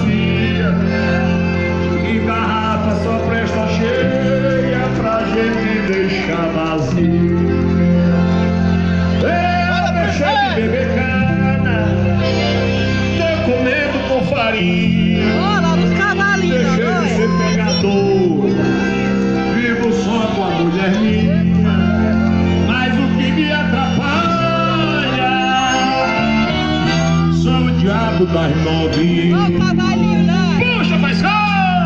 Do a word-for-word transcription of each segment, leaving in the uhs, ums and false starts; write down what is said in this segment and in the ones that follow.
vazia, e garrafa só presta cheia pra gente deixar vazia. Eu deixei de beber cana, tô comendo com farinha. Olha os cavalinhos. Deixei de ser pegador, vivo só com a mulher minha. Mas o que me atrapalha são o diabo das novinhas. Olha o cavalinho, né? Puxa, faz gol!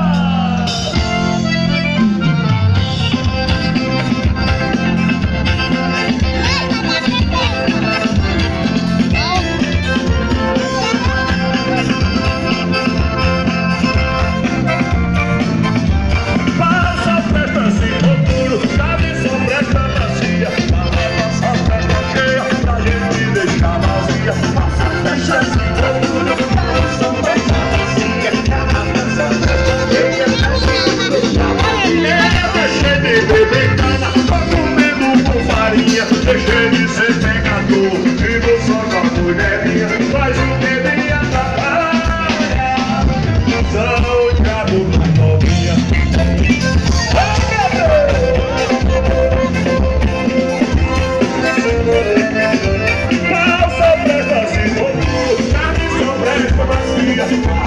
Deixei de ser pegador, vivo só com a mulherinha. Faz o que me atrapalha, são o diabo da novinha. Mal só presta se for duro, carne só presta macia.